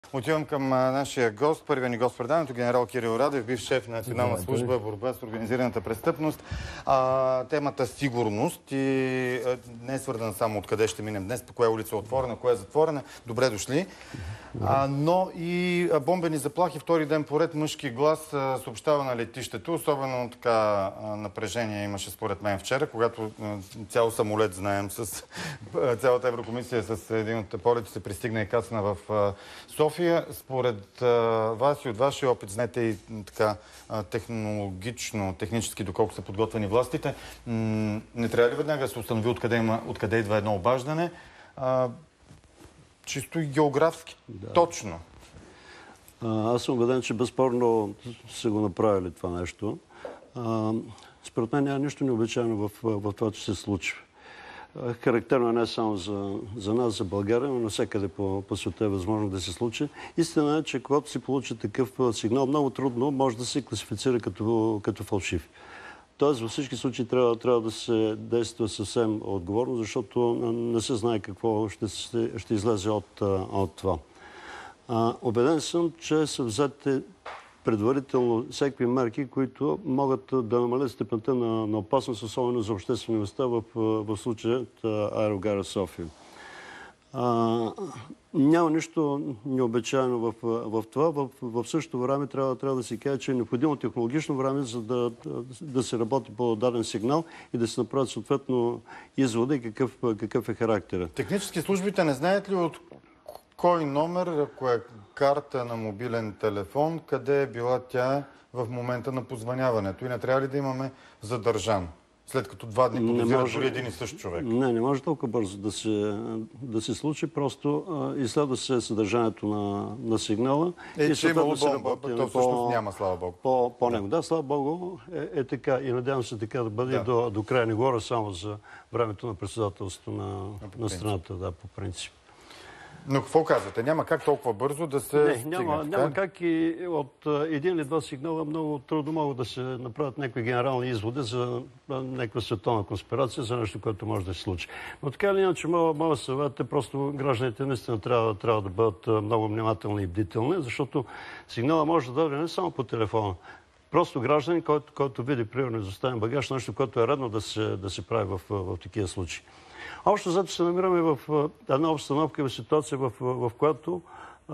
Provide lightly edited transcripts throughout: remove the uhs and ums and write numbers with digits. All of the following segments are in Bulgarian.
Отивам към нашия гост, първия ни гост в предаването, генерал Кирил Радев, бивш шеф на Национална служба борба с организираната престъпност. Темата сигурност и не е свързана само откъде ще минем днес, по коя улица е отворена, коя е затворена. Добре дошли. Но и бомбени заплахи, втори ден поред мъжки глас съобщава на летището. Особено така напрежение имаше според мен вчера, когато цял самолет, знаем, с цялата Еврокомисия с един от полетите пристигна и кацна в София. Според вас и от вашия опит, знаете и така технологично, технически, доколко са подготвени властите, не трябва ли веднага да се установи откъде идва едно обаждане? Чисто и географски. Да. Точно. Аз съм убеден, че безспорно са го направили това нещо. Според мен няма нищо необичайно в това, че се случва. Характерно е не само за нас, за България, но навсякъде по света е възможно да се случи. Истина е, че когато се получи такъв сигнал, много трудно може да се класифицира като фалшив. Тоест, във всички случаи трябва да се действа съвсем отговорно, защото не се знае какво ще излезе от това. Убеден съм, че са взети предварително всякакви мерки, които могат да намалят степента на опасност, особено за обществени места, в случая аерогара София. Няма нищо необичайно в това. В същото време трябва да се каже, че е необходимо технологично време, за да се работи по даден сигнал и да се направят съответно извода и какъв е характерът. Технически службите не знаят ли от кой номер, ако е карта на мобилен телефон, къде е била тя в момента на позвъняването? И не трябва ли да имаме задържан? След като 2 дни подозират дори един и същ човек. Не може толкова бързо да се случи. Просто изследва се съдържанието на сигнала. И че имало бомба, то всъщност няма, слава Богу. По него. Да, слава Богу е така. И надявам се така да бъде до края. Не говоря само за времето на председателството на страната, да, по принцип. Но какво казвате? Няма как толкова бързо да се стигне? Няма как и от един или два сигнала много трудно могат да се направят някакви генерални изводи за някаква световна конспирация, за нещо, което може да се случи. Но така или иначе, моят съвет е просто гражданите наистина трябва да бъдат много внимателни и бдителни, защото сигнала може да дойде не само по телефона. Просто гражданин, който види, примерно, изоставен багаж, нещо, което е редно да се прави в такива случаи. Общо взето се намираме в една обстановка и в ситуация, в която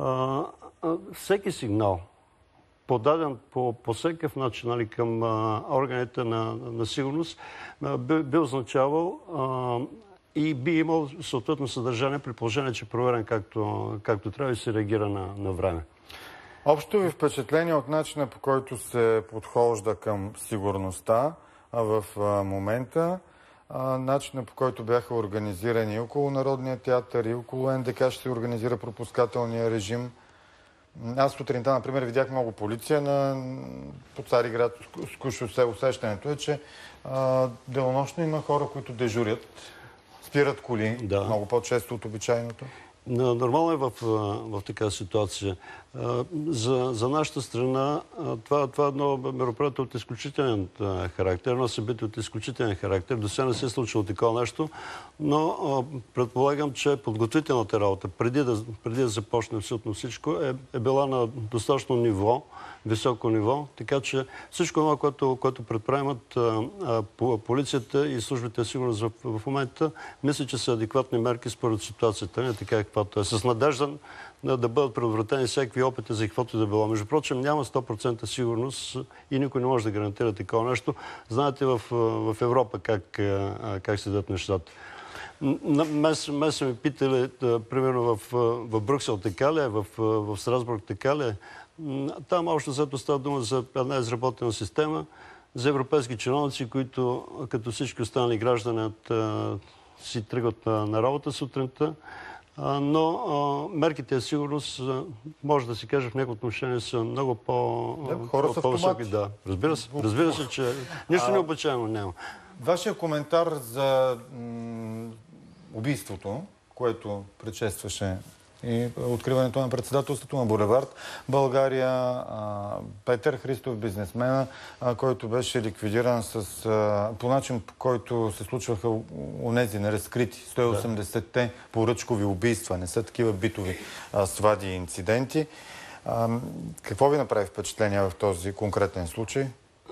всеки сигнал, подаден по всекакъв начин към органите на сигурност, би означавал и би имал съответно съдържание, при положение, че е проверен както трябва и се реагира на време. Общо ви впечатление от начина, по който се подхожда към сигурността в момента, начина, по който бяха организирани около Народния театър и около НДК ще се организира пропускателния режим. Аз сутринта, например, видях много полиция по Цариград, Скушосе. Усещането е, че денонощно има хора, които дежурят, спират коли, много по-често от обичайното. Нормално е в такава ситуация. За нашата страна това е едно мероприятие от изключителен характер, едно събитие от изключителен характер. До сега не се е случило такова нещо, но предполагам, че подготвителната работа, преди да започне абсолютно всичко, е била на достатъчно ниво, високо ниво, така че всичко това, което предприемат полицията и службите сигурност в момента, мисля, че са адекватни мерки според ситуацията, не така каквато е. С надежда да бъдат предотвратени всякакви опити за каквото и да било. Между прочим, няма 100% сигурност и никой не може да гарантира такова нещо. Знаете в Европа как седят нещата. Ме са ми питали, примерно в Брюксел така ли е, в Страсбург така ли е. Там общо взето става дума за една изработена система за европейски чиновници, които като всички останали граждани си тръгват на работа сутринта. Но мерките за сигурност, може да се каже, в някои отношения са много по-високи. Да, разбира се, че нищо необичайно няма. Вашия коментар за убийството, което предшестваше и откриването на председателството на Булевард България. Петър Христов, бизнесмена, който беше ликвидиран по начин, по който се случваха онези неразкрити 180-те поръчкови убийства. Не са такива битови свади и инциденти. Какво ви направи впечатление в този конкретен случай?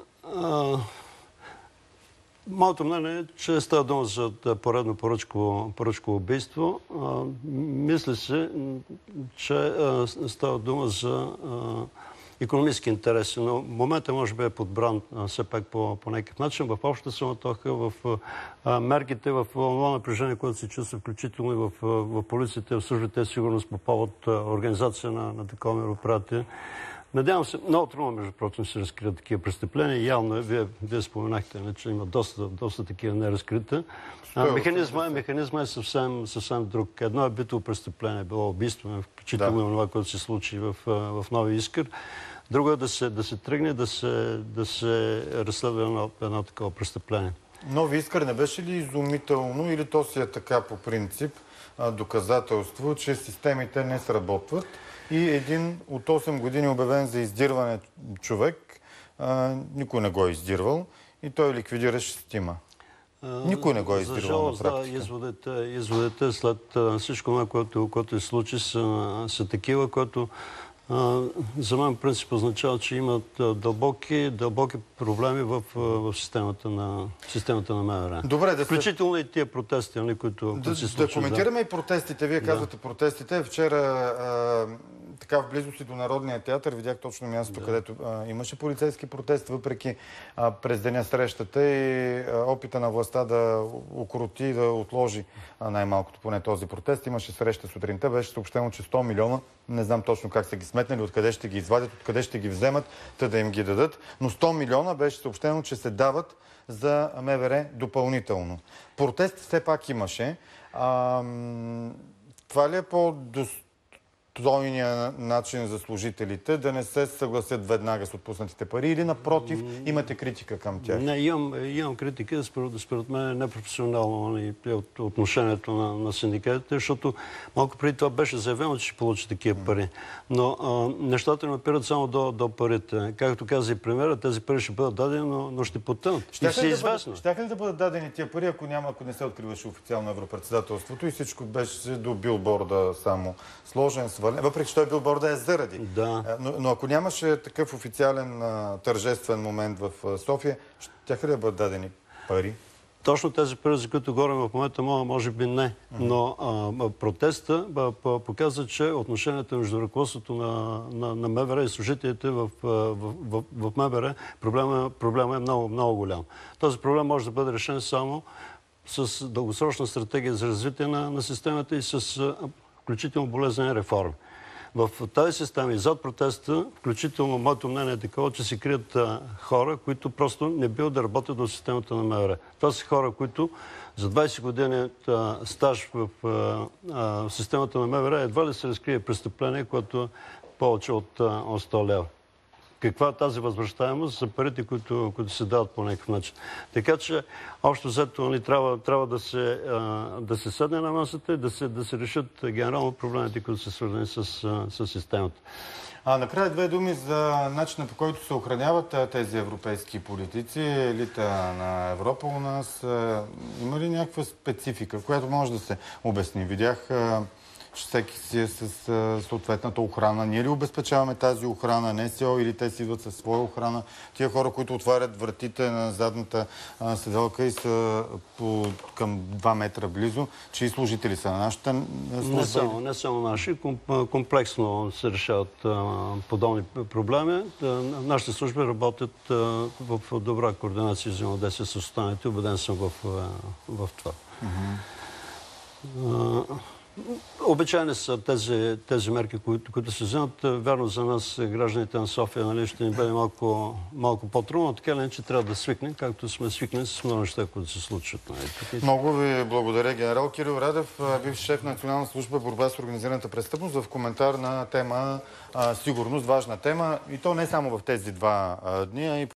Моето мнение е, че става дума за поредно поръчково убийство. Мисля се, че става дума за икономически интереси, но в момента може би е подбран все пак по някакъв начин. В общата суматоха, в мерките, в това напрежение, което се чувства, включително и в полицията, в службите сигурност по повод организация на такова мероприятие. Надявам се, много трудно, между прочим, се разкрият такива престъпления. Явно е, вие споменахте, че има доста такива неразкрита. Механизма е съвсем друг. Едно е битово престъпление, било убийство, включително това, което се случи в Нови Искър. Друго е да се тръгне, да се разследва едно такова престъпление. Нови Искър не беше ли изумително или то си е така по принцип доказателство, че системите не сработват? И един от 8 години обявен за издирване човек, никой не го е издирвал и той ликвидира 6. Никой не го е издирвал на практика. Изводите след всичко това, което се случи, са такива, което за мен принцип означава, че имат дълбоки проблеми в системата на МВР. Добре, включително и тия протести, които се случват. Да коментираме и протестите. Вие казвате протестите. Вчера така в близост до Народния театър видях точно място, където имаше полицейски протест, въпреки през деня срещата и опита на властта да укроти, да отложи най-малкото поне този протест. Имаше среща сутринта, беше съобщено, че 100 милиона, не знам точно как са ги сметнали, откъде ще ги извадят, откъде ще ги вземат, да им ги дадат, но 100 милиона беше съобщено, че се дават за МВР допълнително. Протест все пак имаше. Това ли е по-достойния начин за служителите да не се съгласят веднага с отпуснатите пари или напротив имате критика към тях? Не, имам критика, според мен е непрофесионално от отношението на синдикатите, защото малко преди това беше заявено, че ще получи такива пари. Но нещата не опират само до парите. Както каза и премиера, тези пари ще бъдат дадени, но ще потънат. Щяха ли да бъдат дадени тия пари, ако не се откриваше официално европредседателството и всичко беше до билборда само сложен, свален, въпреки че той билборда е заради. Да. Но ако нямаше такъв официален тържествен момент в София, щяха ли да бъдат дадени пари? Точно тези пари, за които говорим в момента, може би не. Но протеста показва, че отношенията между ръководството на МВР и служителите в МВР, проблема е много, много голям. Този проблем може да бъде решен само с дългосрочна стратегия за развитие на системата и с включително болезнени реформи. В тази система и зад протеста, включително моето мнение е такова, че се крият хора, които просто не биват да работят в системата на МВР. Това са хора, които за 20 години стаж в системата на МВР едва ли се разкрие престъпление, което е повече от 100 лева. Каква е тази възвръщаемост за парите, които се дават по някакъв начин. Така че, общо взето, ни трябва да се седне на масата и да се решат генерално проблемите, които са свързани с системата. Накрая две думи за начина, по който се охраняват тези европейски политици, елита на Европа у нас. Има ли някаква специфика, която може да се обясни? Видях, че всеки си е с съответната охрана. Ние ли обезпечаваме тази охрана, НСО, или те си идват със своя охрана? Тия хора, които отварят вратите на задната седалка и са към 2 метра близо, чии служители са на нашата служба? Не само наши. Комплексно се решават подобни проблеми. Нашите служби работят в добра координация и взаимодействие с останалите. Убеден съм в това. Обичайни са тези мерки, които се вземат. Вярно за нас, гражданите на София, ще ни бъде малко по-трудно, така или иначе трябва да свикнем, както сме свикнали с много неща, които се случват. Много ви благодаря, генерал Кирил Радев, бивш шеф на Национална служба борба с организираната престъпност, в коментар на тема сигурност, важна тема, и то не само в тези 2 дни, а и